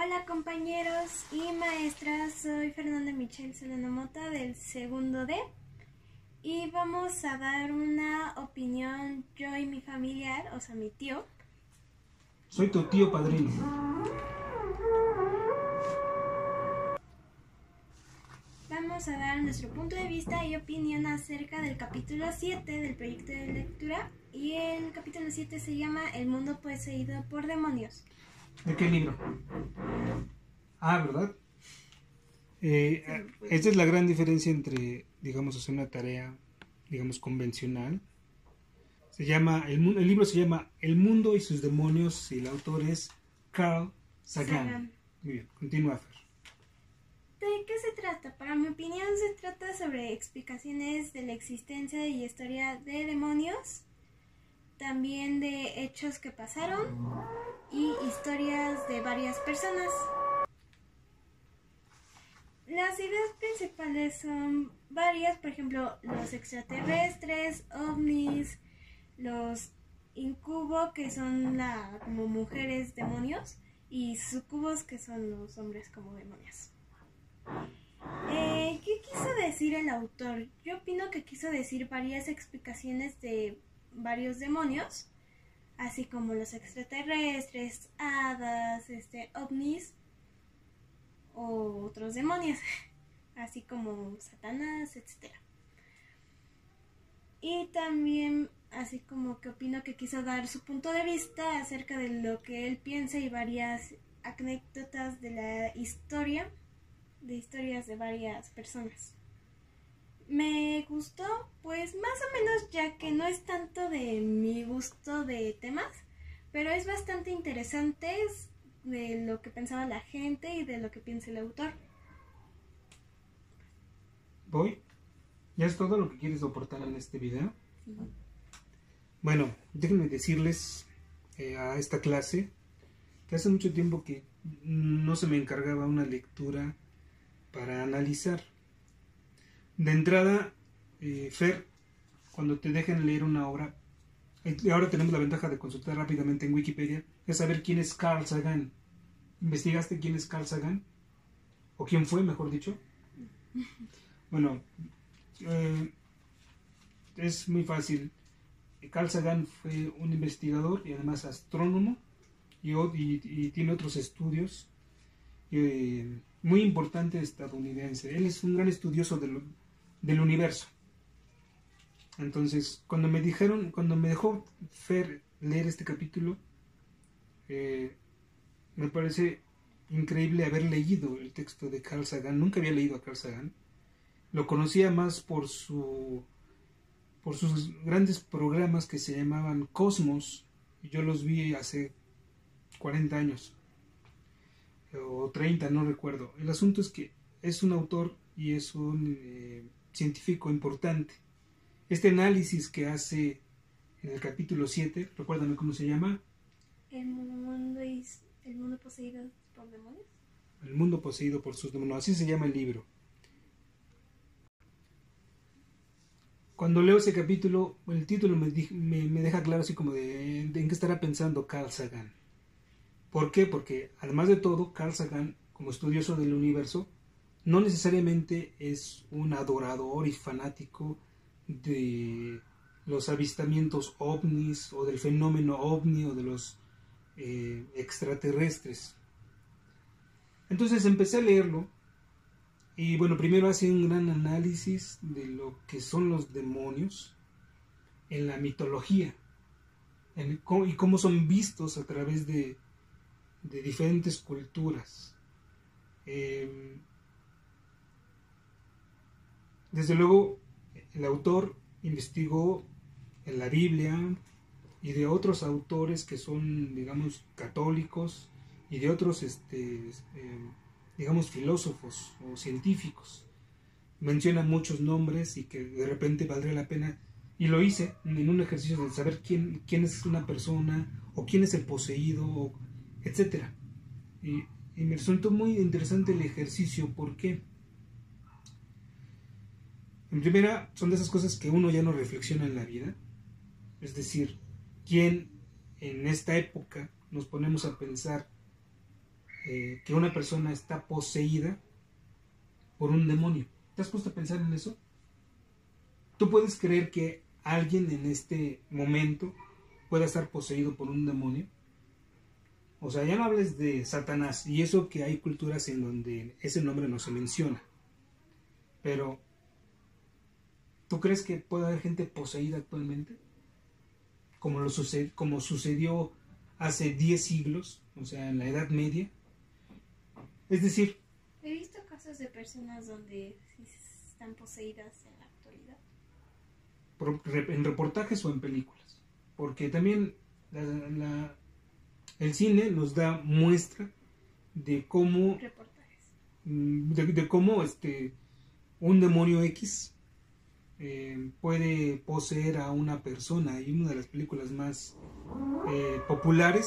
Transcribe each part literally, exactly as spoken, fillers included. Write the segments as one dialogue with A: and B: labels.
A: Hola compañeros y maestras, soy Fernanda Michelle Solano Mota del segundo D y vamos a dar una opinión yo y mi familiar, o sea mi tío.
B: Soy tu tío padrino.
A: Vamos a dar nuestro punto de vista y opinión acerca del capítulo siete del proyecto de lectura, y el capítulo siete se llama El mundo poseído por demonios.
B: ¿De qué libro? Ah, ¿verdad? Eh, sí, pues. Esta es la gran diferencia entre, digamos, hacer una tarea, digamos, convencional. Se llama, el, el libro se llama El mundo y sus demonios y el autor es Carl Sagan. Sagan. Muy bien, continúa, Fer.
A: ¿De qué se trata? Para mi opinión se trata sobre explicaciones de la existencia y historia de demonios, también de hechos que pasaron y historias de varias personas. Las ideas principales son varias, por ejemplo, los extraterrestres, ovnis, los incubo, que son la, como mujeres demonios, y sucubos, que son los hombres como demonios. Eh, ¿Qué quiso decir el autor? Yo opino que quiso decir varias explicaciones de varios demonios, así como los extraterrestres, hadas, este, ovnis o otros demonios, así como Satanás, etcétera. Y también así como que opino que quiso dar su punto de vista acerca de lo que él piensa y varias anécdotas de la historia, de historias de varias personas. Me gustó, pues más o menos, ya que no es tanto de mi gusto de temas, pero es bastante interesante de lo que pensaba la gente y de lo que piensa el autor.
B: ¿Voy? ¿Ya es todo lo que quieres aportar en este video? Sí. Bueno, déjenme decirles eh, a esta clase que hace mucho tiempo que no se me encargaba una lectura para analizar. De entrada, eh, Fer, cuando te dejen leer una obra, y ahora tenemos la ventaja de consultar rápidamente en Wikipedia, es saber quién es Carl Sagan. ¿Investigaste quién es Carl Sagan? ¿O quién fue, mejor dicho? Bueno, eh, es muy fácil. Carl Sagan fue un investigador y además astrónomo, y, y, y tiene otros estudios eh, muy importante estadounidense. Él es un gran estudioso del, del universo. Entonces, cuando me dijeron, cuando me dejó Fer leer este capítulo, eh, me parece increíble haber leído el texto de Carl Sagan. Nunca había leído a Carl Sagan. Lo conocía más por su por sus grandes programas que se llamaban Cosmos. Yo los vi hace cuarenta años. O treinta, no recuerdo. El asunto es que es un autor y es un eh, científico importante. Este análisis que hace en el capítulo siete, recuérdame cómo se llama.
A: El mundo, es, el mundo poseído por demonios.
B: El mundo poseído por sus demonios, así se llama el libro. Cuando leo ese capítulo, el título me, me, me deja claro así como de, de en qué estará pensando Carl Sagan. ¿Por qué? Porque además de todo, Carl Sagan, como estudioso del universo, no necesariamente es un adorador y fanático de los avistamientos ovnis o del fenómeno ovni o de los eh, extraterrestres. Entonces empecé a leerlo y bueno, primero hace un gran análisis de lo que son los demonios en la mitología en, y cómo son vistos a través de de diferentes culturas. Eh, desde luego, el autor investigó en la Biblia y de otros autores que son, digamos, católicos y de otros, este, eh, digamos, filósofos o científicos. Menciona muchos nombres y que de repente valdría la pena, y lo hice en un ejercicio de saber quién, quién es una persona o quién es el poseído, o etcétera. Y, y me resultó muy interesante el ejercicio. ¿Por qué? En primera, son de esas cosas que uno ya no reflexiona en la vida. Es decir, ¿quién en esta época nos ponemos a pensar eh, que una persona está poseída por un demonio. ¿Te has puesto a pensar en eso? ¿Tú puedes creer que alguien en este momento pueda estar poseído por un demonio? O sea, ya no hables de Satanás, y eso que hay culturas en donde ese nombre no se menciona. Pero, ¿tú crees que puede haber gente poseída actualmente? Como, lo suced- como sucedió hace diez siglos, o sea, en la Edad Media. Es decir,
A: He visto casos de personas donde sí están poseídas en la actualidad.
B: por- en reportajes o en películas. Porque también la, la- el cine nos da muestra de cómo,
A: Reportajes.
B: de, de cómo este, un demonio X eh, puede poseer a una persona. Y una de las películas más eh, populares,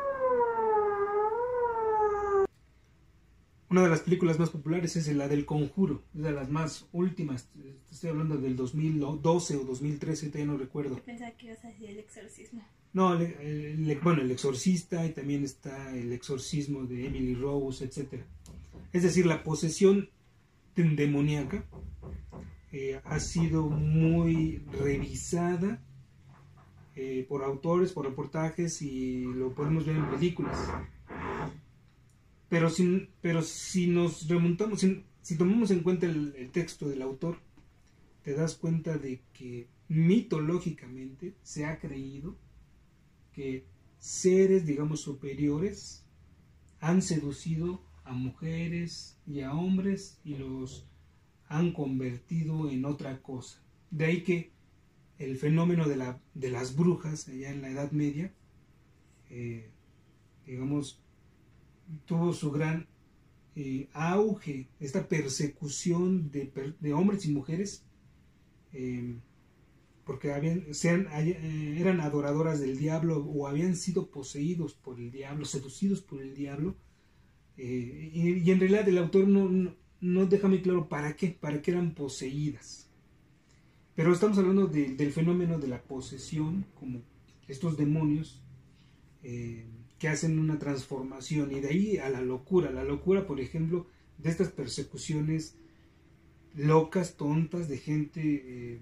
B: una de las películas más populares es la del Conjuro, es de las más últimas. Estoy hablando del dos mil doce o dos mil trece, todavía no recuerdo.
A: Yo pensaba que ibas a decir El Exorcismo.
B: No, el, el- el- bueno, El Exorcista, y también está El Exorcismo de Emily Rose, etcétera. Es decir, la posesión demoníaca eh, ha sido muy revisada eh, por autores, por reportajes, y lo podemos ver en películas. Pero si, pero si nos remontamos, si, si tomamos en cuenta el, el texto del autor, te das cuenta de que mitológicamente se ha creído que seres, digamos, superiores han seducido a mujeres y a hombres y los han convertido en otra cosa. De ahí que el fenómeno de, la, de las brujas allá en la Edad Media, eh, digamos, tuvo su gran eh, auge, esta persecución de, de hombres y mujeres, eh, porque habían, sean, eh, eran adoradoras del diablo o habían sido poseídos por el diablo, seducidos por el diablo, eh, y, y en realidad el autor no, no, no deja muy claro para qué, para qué eran poseídas. Pero estamos hablando de, del fenómeno de la posesión, como estos demonios eh, que hacen una transformación, y de ahí a la locura, la locura, por ejemplo, de estas persecuciones locas, tontas, de gente, eh,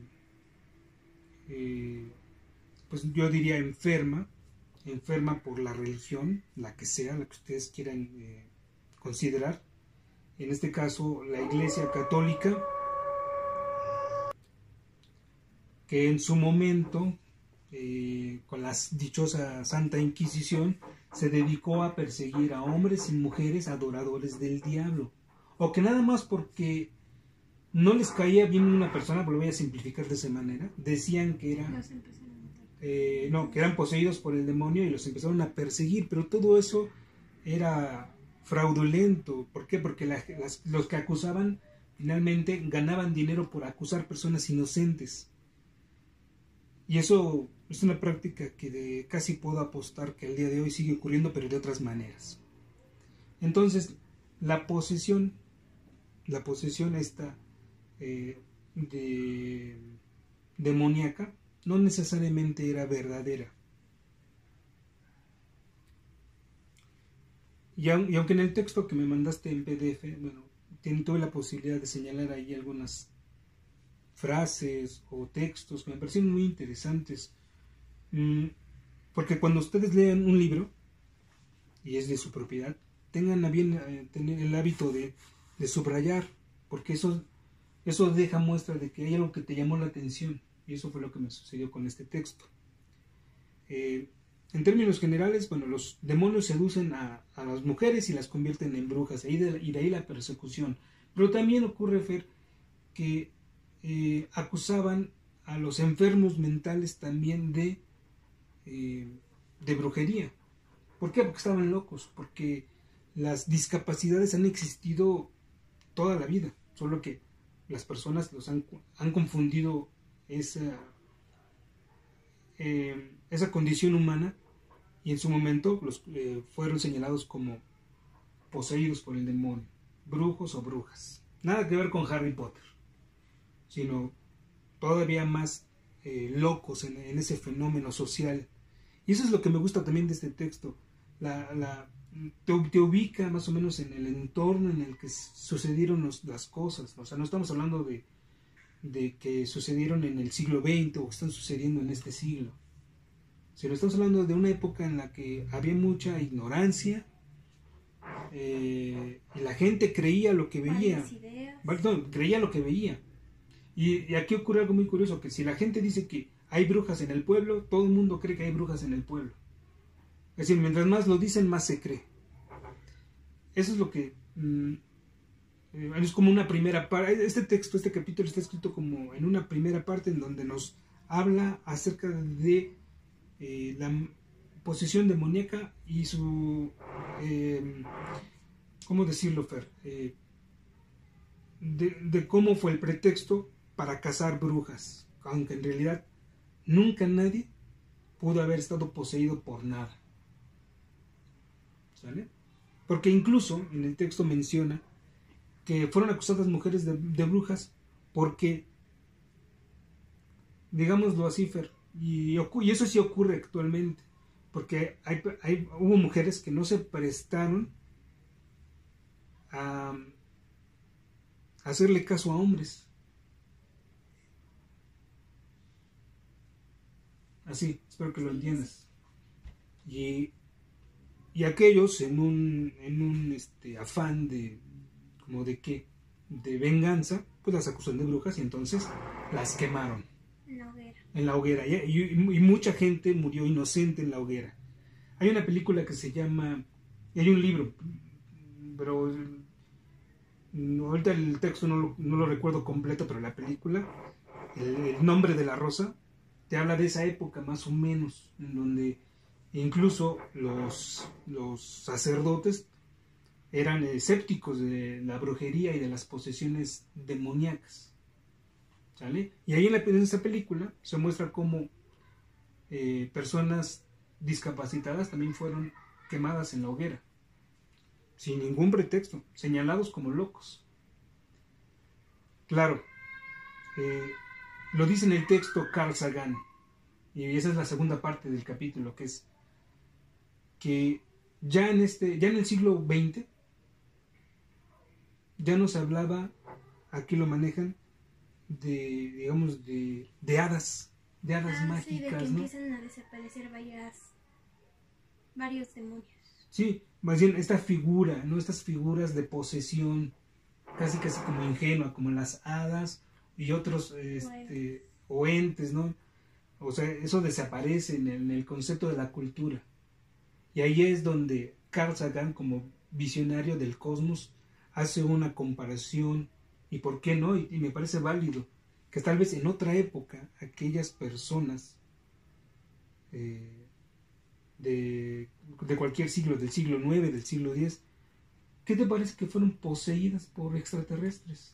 B: eh, pues yo diría enferma, enferma por la religión, la que sea, la que ustedes quieran eh, considerar. En este caso, la Iglesia Católica, que en su momento, eh, con la dichosa Santa Inquisición, se dedicó a perseguir a hombres y mujeres adoradores del diablo, o que nada más porque no les caía bien una persona, lo voy a simplificar de esa manera, decían que era, eh, no, que eran poseídos por el demonio y los empezaron a perseguir, pero todo eso era fraudulento. ¿Por qué? Porque la, las, los que acusaban finalmente ganaban dinero por acusar personas inocentes. Y eso es una práctica que de, casi puedo apostar que al día de hoy sigue ocurriendo, pero de otras maneras. Entonces, la posesión, la posesión esta eh, de, demoníaca, no necesariamente era verdadera. Y, aun, y aunque en el texto que me mandaste en P D F, bueno, tuve la posibilidad de señalar ahí algunas frases o textos que me parecieron muy interesantes, porque cuando ustedes lean un libro y es de su propiedad, tengan a bien eh, tener el hábito de, de subrayar, porque eso, eso deja muestra de que hay algo que te llamó la atención, y eso fue lo que me sucedió con este texto. Eh, en términos generales, bueno, los demonios seducen a, a las mujeres y las convierten en brujas, y de, y de ahí la persecución. Pero también ocurre, Fer, que Eh, acusaban a los enfermos mentales también de, eh, de brujería. ¿Por qué? Porque estaban locos, porque las discapacidades han existido toda la vida, solo que las personas los han, han confundido esa, eh, esa condición humana, y en su momento los, eh, fueron señalados como poseídos por el demonio, brujos o brujas. Nada que ver con Harry Potter, sino todavía más eh, locos en, en ese fenómeno social. Y eso es lo que me gusta también de este texto, la, la, te, te ubica más o menos en el entorno en el que sucedieron los, las cosas. O sea, no estamos hablando de, de que sucedieron en el siglo veinte o están sucediendo en este siglo. Sino estamos hablando de una época en la que había mucha ignorancia, eh, y la gente creía lo que veía. No, creía lo que veía. Y, y aquí ocurre algo muy curioso, que si la gente dice que hay brujas en el pueblo, todo el mundo cree que hay brujas en el pueblo. Es decir, mientras más lo dicen, más se cree. Eso es lo que... Mmm, es como una primera parte. Este texto, este capítulo está escrito como en una primera parte en donde nos habla acerca de eh, la posesión demoníaca y su... Eh, ¿Cómo decirlo, Fer? Eh, de, de cómo fue el pretexto para cazar brujas. Aunque en realidad nunca nadie pudo haber estado poseído por nada. ¿Sale? Porque incluso en el texto menciona que fueron acusadas mujeres de, de brujas porque, digámoslo así, Fer, y, y eso sí ocurre actualmente, porque hay, hay, hubo mujeres que no se prestaron a, a hacerle caso a hombres. Así, espero que lo entiendas. Y, y aquellos en un, en un este, afán de, como de qué, de venganza, pues las acusaron de brujas y entonces las quemaron.
A: En la hoguera. En
B: la hoguera. Y, y, y mucha gente murió inocente en la hoguera. Hay una película que se llama, y hay un libro, pero no, ahorita el texto no lo, no lo recuerdo completo, pero la película, el, el nombre de la rosa, te habla de esa época más o menos, en donde incluso los, los sacerdotes eran escépticos de la brujería y de las posesiones demoníacas. ¿Sale? Y ahí en, la, en esa película se muestra cómo eh, personas discapacitadas también fueron quemadas en la hoguera, sin ningún pretexto, señalados como locos. Claro, eh, lo dice en el texto Carl Sagan, y esa es la segunda parte del capítulo, que es que ya en, este, ya en el siglo veinte ya no se hablaba, aquí lo manejan, de, digamos, de, de hadas, de hadas
A: ah,
B: mágicas,
A: sí, de que
B: ¿no?
A: empiezan a desaparecer varias, varios demonios.
B: Sí, más bien esta figura, ¿no? Estas figuras de posesión, casi casi como ingenua, como las hadas y otros este, o entes, ¿no? O sea, eso desaparece en el, en el concepto de la cultura. Y ahí es donde Carl Sagan, como visionario del cosmos, hace una comparación, y por qué no, y, y me parece válido, que tal vez en otra época aquellas personas eh, de, de cualquier siglo, del siglo nueve, del siglo diez, ¿qué te parece que fueron poseídas por extraterrestres?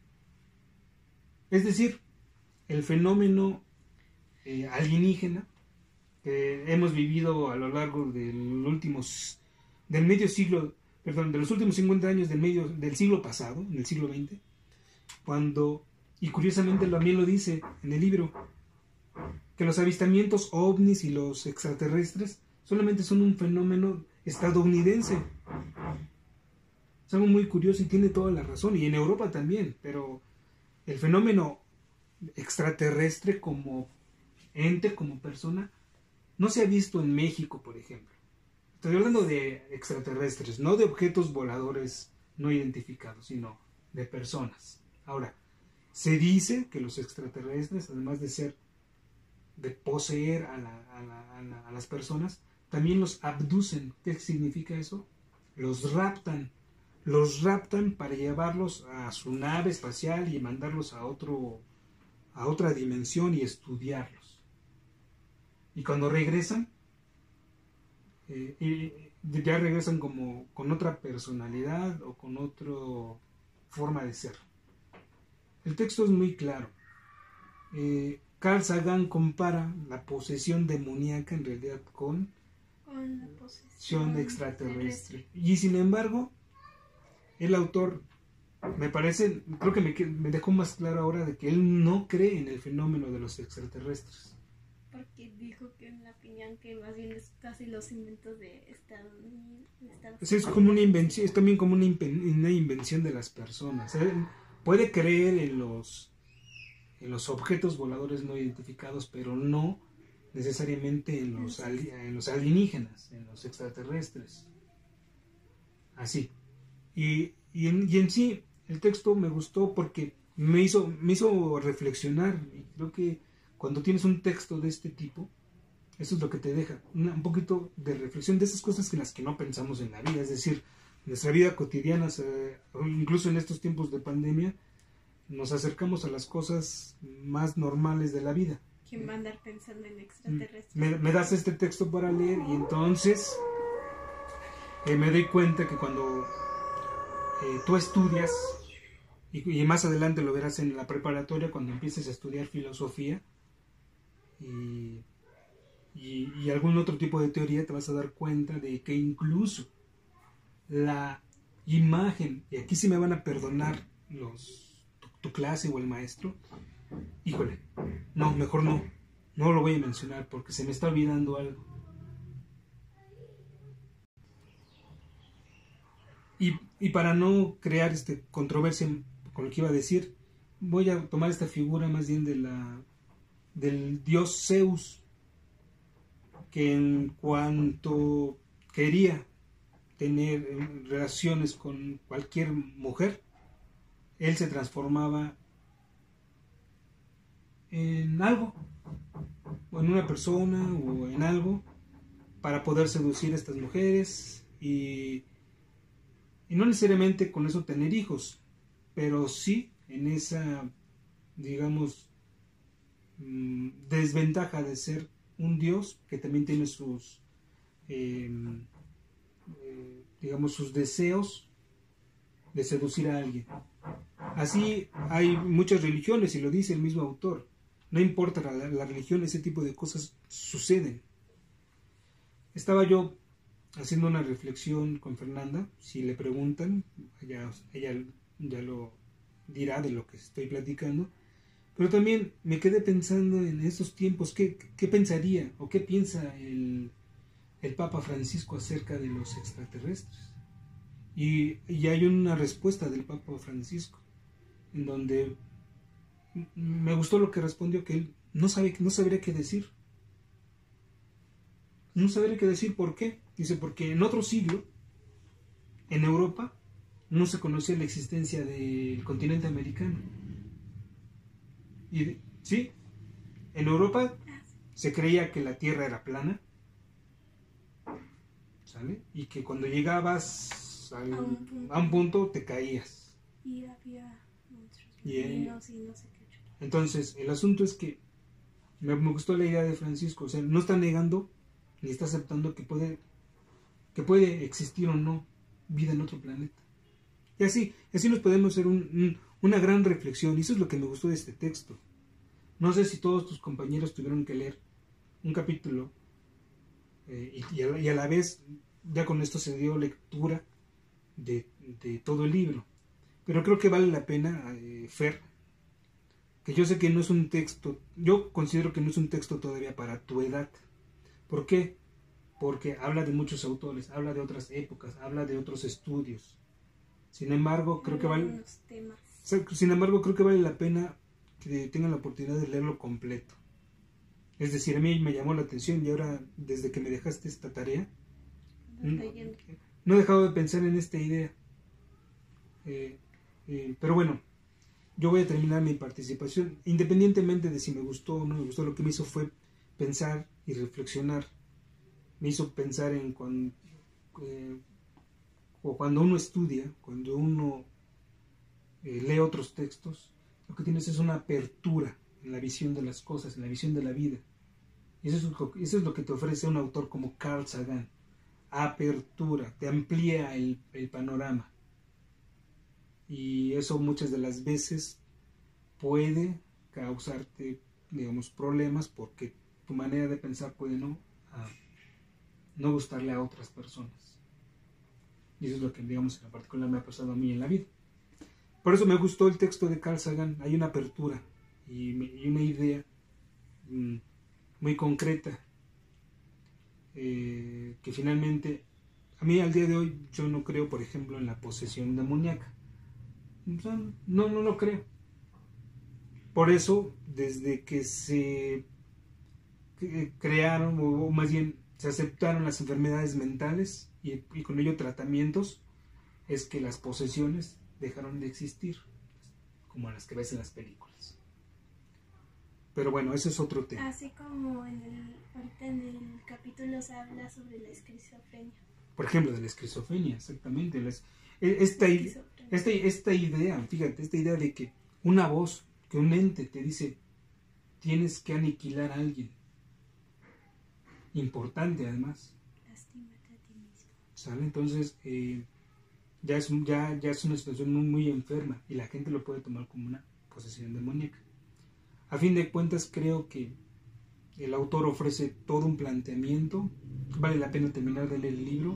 B: Es decir, el fenómeno eh, alienígena que hemos vivido a lo largo del últimos, del medio siglo, perdón, de los últimos cincuenta años del medio del siglo pasado, en el siglo veinte, cuando, y curiosamente también lo dice en el libro, que los avistamientos ovnis y los extraterrestres solamente son un fenómeno estadounidense. Es algo muy curioso y tiene toda la razón, y en Europa también, pero el fenómeno extraterrestre como ente, como persona, no se ha visto en México, por ejemplo. Estoy hablando de extraterrestres, no de objetos voladores no identificados, sino de personas. Ahora, se dice que los extraterrestres, además de ser, de poseer a, la, a, la, a, la, a las personas, también los abducen. ¿Qué significa eso? Los raptan. Los raptan para llevarlos a su nave espacial y mandarlos a otro, a otra dimensión y estudiarlos. Y cuando regresan, eh, y ya regresan como con otra personalidad o con otra forma de ser. El texto es muy claro. Eh, Carl Sagan compara la posesión demoníaca en realidad con,
A: con la posesión
B: extraterrestre. Y sin embargo, el autor, me parece, creo que me, me dejó más claro ahora de que él no cree en el fenómeno de los extraterrestres.
A: Porque dijo que en la opinión que más bien es casi los inventos de Estados Unidos. De Estados
B: Es, es como una invención, es también como una, una invención de las personas. ¿Eh? Puede creer en los, en los objetos voladores no identificados, pero no necesariamente en los, ali, en los alienígenas, en los extraterrestres. Así. Y, y, en, y en sí, el texto me gustó porque me hizo, me hizo reflexionar. Y creo que cuando tienes un texto de este tipo, eso es lo que te deja, una, un poquito de reflexión de esas cosas en las que no pensamos en la vida. Es decir, nuestra vida cotidiana, eh, incluso en estos tiempos de pandemia, nos acercamos a las cosas más normales de la vida.
A: ¿Quién va a andar pensando en extraterrestres?
B: Me, me das este texto para leer y entonces eh, me doy cuenta que cuando eh, tú estudias, y, y más adelante lo verás en la preparatoria, cuando empieces a estudiar filosofía y, y, y algún otro tipo de teoría, te vas a dar cuenta de que incluso la imagen, y aquí sí me van a perdonar los tu, tu clase o el maestro, híjole, no, mejor no, no lo voy a mencionar porque se me está olvidando algo. Y, y para no crear este controversia con lo que iba a decir, voy a tomar esta figura más bien de la del dios Zeus, que en cuanto quería tener relaciones con cualquier mujer, él se transformaba en algo, o en una persona, o en algo, para poder seducir a estas mujeres y, y no necesariamente con eso tener hijos, pero sí en esa, digamos, desventaja de ser un dios que también tiene sus eh, eh, digamos sus deseos de seducir a alguien. Así hay muchas religiones y lo dice el mismo autor, no importa la, la religión, ese tipo de cosas suceden. Estaba yo haciendo una reflexión con Fernanda, si le preguntan ella, ella ya lo dirá de lo que estoy platicando. Pero también me quedé pensando en estos tiempos, ¿qué, qué pensaría o qué piensa el, el Papa Francisco acerca de los extraterrestres? Y, y hay una respuesta del Papa Francisco, en donde me gustó lo que respondió, que él no, sabe, no sabría qué decir. No sabría qué decir, ¿por qué? Dice, porque en otro siglo, en Europa, no se conocía la existencia del continente americano. Y sí, en Europa se creía que la Tierra era plana, ¿sale? Y que cuando llegabas al, a, un punto, a un punto te caías.
A: Y había monstruos
B: y,
A: marinos y no sé qué.
B: Entonces, el asunto es que me, me gustó la idea de Francisco, o sea, no está negando ni está aceptando que puede, que puede existir o no vida en otro planeta. Y así, así nos podemos hacer un, un, una gran reflexión, y eso es lo que me gustó de este texto. No sé si todos tus compañeros tuvieron que leer un capítulo eh, y, y, a, y a la vez ya con esto se dio lectura de, de todo el libro. Pero creo que vale la pena, eh, Fer, que yo sé que no es un texto, yo considero que no es un texto todavía para tu edad. ¿Por qué? Porque habla de muchos autores, habla de otras épocas, habla de otros estudios. Sin embargo, creo que vale, sin embargo, creo que vale la pena que tengan la oportunidad de leerlo completo. Es decir, a mí me llamó la atención y ahora, desde que me dejaste esta tarea, no, no he dejado de pensar en esta idea. Eh, eh, pero bueno, yo voy a terminar mi participación, independientemente de si me gustó o no me gustó. Lo que me hizo fue pensar y reflexionar. Me hizo pensar en cuando, eh, o cuando uno estudia, cuando uno eh, lee otros textos, lo que tienes es una apertura en la visión de las cosas, en la visión de la vida. Y eso es lo, eso es lo que te ofrece un autor como Carl Sagan. Apertura, te amplía el, el panorama. Y eso muchas de las veces puede causarte, digamos, problemas, porque tu manera de pensar puede no, ah, no gustarle a otras personas. Y eso es lo que, digamos, en la particular me ha pasado a mí en la vida. Por eso me gustó el texto de Carl Sagan. Hay una apertura y, y una idea mmm, muy concreta, eh, que finalmente, a mí al día de hoy, yo no creo, por ejemplo, en la posesión demoníaca. O sea, no, no lo creo. Por eso, desde que se crearon, o más bien se aceptaron las enfermedades mentales y, y con ello tratamientos, es que las posesiones dejaron de existir, como las que ves en las películas. Pero bueno, ese es otro tema.
A: Así como en el, ahorita en el capítulo se habla sobre la esquizofrenia.
B: Por ejemplo, de la esquizofrenia, exactamente. Las, esta, esta, esta idea, fíjate, esta idea de que una voz, que un ente te dice, tienes que aniquilar a alguien. Importante, además.
A: Lástimate a ti mismo.
B: ¿Sale? Entonces, eh, ya, es, ya, ya es una situación muy, muy enferma y la gente lo puede tomar como una posesión demoníaca. A fin de cuentas, creo que el autor ofrece todo un planteamiento. Vale la pena terminar de leer el libro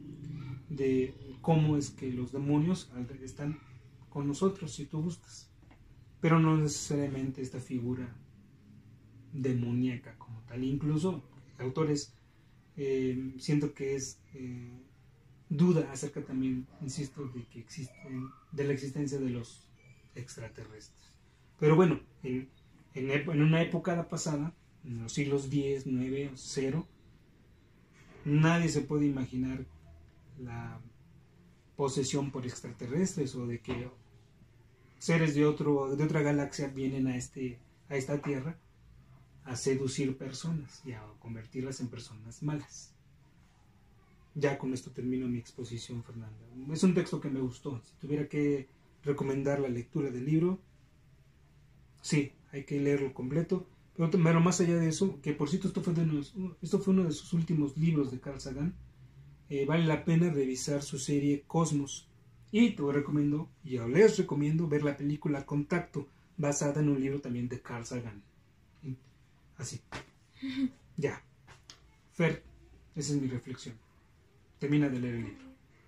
B: de cómo es que los demonios están con nosotros, si tú gustas. Pero no necesariamente esta figura demoníaca como tal. Incluso el autor es, eh, siento que es eh, duda acerca también, insisto, de que existen, de la existencia de los extraterrestres. Pero bueno, en, en, en una época pasada, en los siglos diez, nueve, cero, nadie se puede imaginar la posesión por extraterrestres o de que seres de otro de otra galaxia vienen a este a esta tierra a seducir personas y a convertirlas en personas malas. Ya con esto termino mi exposición, Fernanda. Es un texto que me gustó. Si tuviera que recomendar la lectura del libro, sí, hay que leerlo completo. Pero, pero más allá de eso, que por cierto esto fue, de unos, esto fue uno de sus últimos libros de Carl Sagan, eh, vale la pena revisar su serie Cosmos. Y te recomiendo, y les recomiendo, ver la película Contacto, basada en un libro también de Carl Sagan. Así. Ya. Fer, esa es mi reflexión. Termina de leer el libro.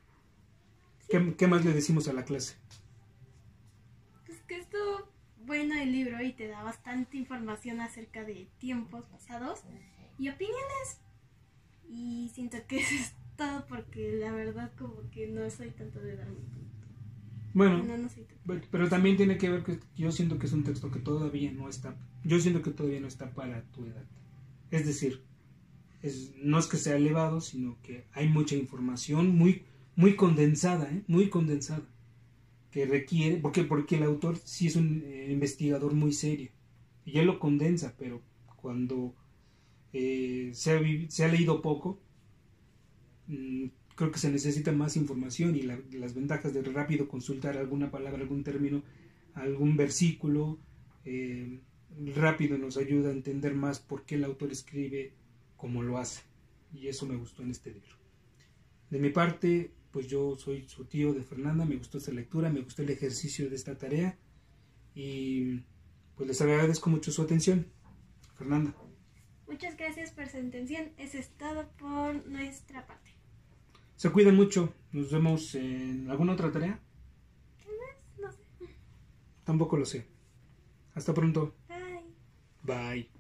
B: ¿Qué, qué más le decimos a la clase?
A: Pues que estuvo bueno el libro y te da bastante información acerca de tiempos pasados y opiniones. Y siento que eso es todo porque la verdad como que no soy tanto de darme punto.
B: Bueno,
A: no, no soy tanto.
B: Pero también tiene que ver que yo siento que es un texto que todavía no está, yo siento que todavía no está para tu edad. Es decir, es, no es que sea elevado, sino que hay mucha información muy, muy condensada, ¿eh? muy condensada, que requiere, porque, porque el autor sí es un eh, investigador muy serio, y él lo condensa, pero cuando eh, se, ha, se ha leído poco, mmm, creo que se necesita más información y la, las ventajas de rápido consultar alguna palabra, algún término, algún versículo, eh, rápido nos ayuda a entender más por qué el autor escribe como lo hace. Y eso me gustó en este libro. De mi parte, pues yo soy su tío de Fernanda, me gustó esta lectura, me gustó el ejercicio de esta tarea y pues les agradezco mucho su atención. Fernanda.
A: Muchas gracias por su atención, eso es todo por nuestra parte.
B: Se cuidan mucho. Nos vemos en alguna otra tarea.
A: No sé.
B: Tampoco lo sé. Hasta pronto.
A: Bye.
B: Bye.